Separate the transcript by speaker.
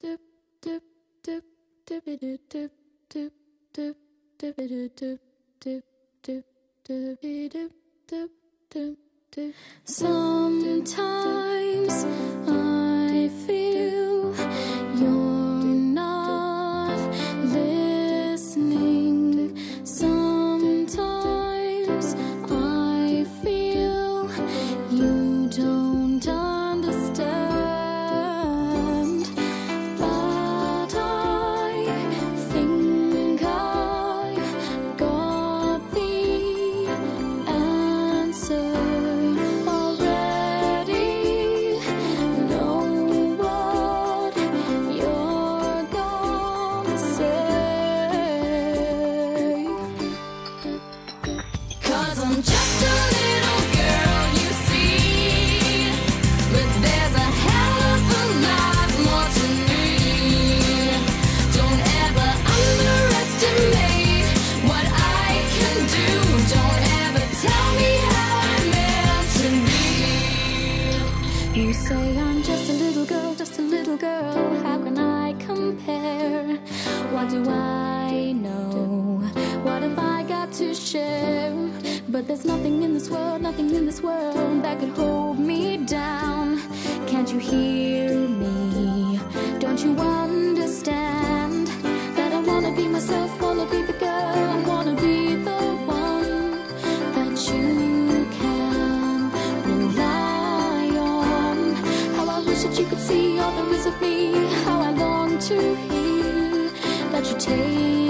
Speaker 1: Sometimes I feel you're not listening. Sometimes I feel you don't understand. But I think I got the answer. You say I'm just a little girl, how can I compare? What do I know? What have I got to share? But there's nothing in this world that could hold me down. Can't you hear me? Don't you understand that I wanna be myself, wanna be the girl, wanna be the one that you can rely on. How I wish that you could see all there is of me, how I long to hear that you take